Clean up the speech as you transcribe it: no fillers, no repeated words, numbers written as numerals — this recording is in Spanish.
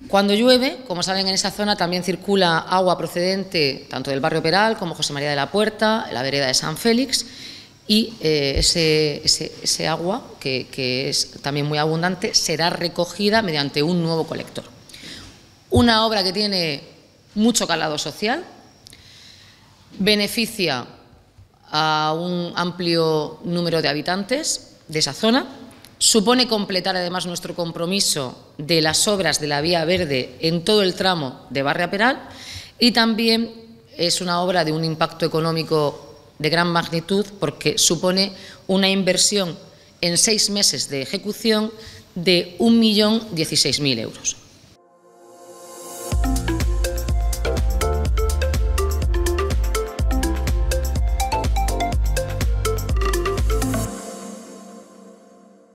Cuando llueve, como saben, en esa zona también circula agua procedente tanto del barrio Peral como José María de la Puerta, la vereda de San Félix, y ese agua, que es también muy abundante, será recogida mediante un nuevo colector. Una obra que tiene mucho calado social, beneficia a un amplio número de habitantes de esa zona, supone completar además nuestro compromiso de las obras de la vía verde en todo el tramo de Barria Peral, y también es una obra de un impacto económico de gran magnitud porque supone una inversión en 6 meses de ejecución de 1.016.000 euros.